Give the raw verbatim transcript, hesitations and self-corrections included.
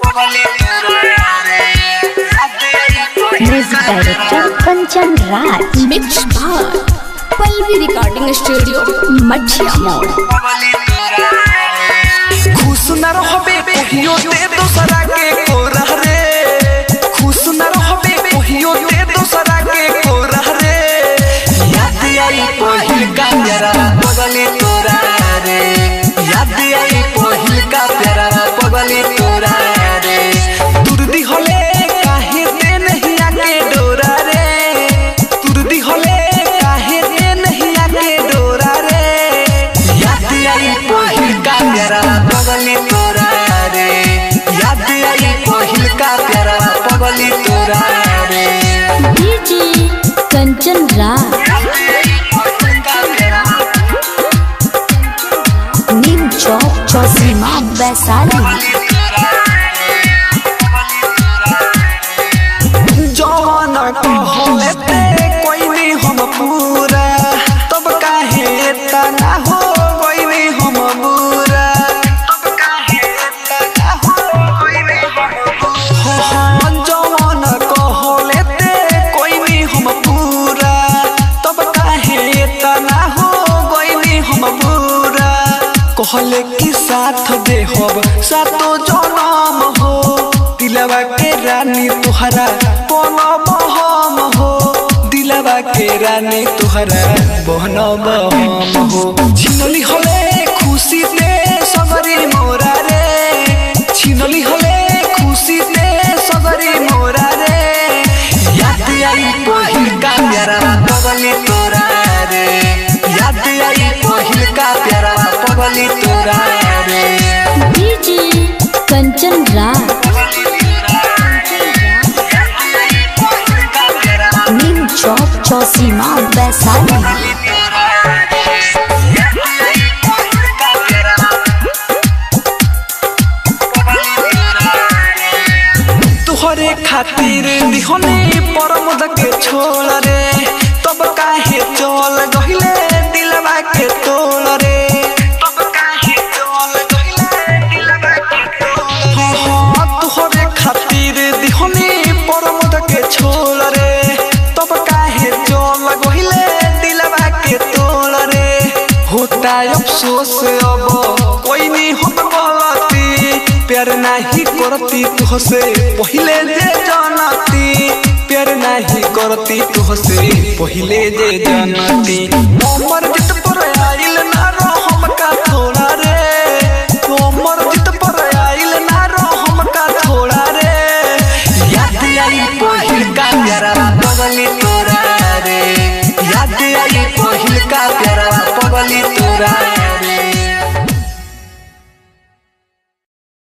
Music director Kanchan Raj, mix बार Pallavi recording studio Mathiya मोड़। खुश न रहबे कहियो दे दोसरा के कोरा रे, खुश न रहबे कहियो दे दोसरा के कोरा रे। याद आई पहिल का प्यारा पगली तोरा रे, याद आई पहिल का प्यारा पगली तोरा रे। तुरदी होले काहे दे नहीं आके डोरा रे, तुरदी होले काहे दे नहीं आके डोरा रे। याद आई पहिल का प्यारा पगली तोरा रे, याद आई पहिल का प्यारा पगली तोरा रे। डीजे कंचन राज, नीम चौक चौसीमा वैशाली। जवान कहते कोई नहीं हम पूरा, तब काहे तना हो कोई नहीं हम पूरा, तब काहे तना हो कोई नहीं हम पूरा। जवान कहते कोई नहीं हम पूरा, तब काहे तना हो कोई नहीं हम पूरा। कहले कि साथ दे होब सातो जनम हो, दिलवा के रानी तुहरा बनब हम हो, दिलवा के रानी तुहरा बनब हम हो। छिनली होले खुशी दे सगरी मोरा रे, छिनली होले खुशी दे सगरी मोरा रे। याद आई पहिल का प्यारा पगली तोरा रे, याद आई पहिल का प्यारा पगली तोरा रे। डीजे कंचन राज, नीम चौक चौसीमा वैशाली। तुहरे खातिर दिहने परमद के छोड़ रे, तब काहे चल गहिले दिलवा के तोड़ रे, तब काहे चल गहिले दिलवा के तोड़। हाँ तुहरे खातिर दिहने परमद के छोड़ रे, तब काहे चल गहिले दिलवा के तोड़ रे। होता अफसोस अब कोई नहीं हम गलती, प्यार नहीं करती तुहसे पहले जे जानती, प्यार नहीं करती तुहसे पहले जे जानती। उमर जित पर आइल ना रहम का थोड़ा रे, उमर जित पर आइल ना रहम का थोड़ा रे। याद आई पहिल का प्यारा पगली तोरा रे, याद आई पहिल का प्यारा पगली तोरा।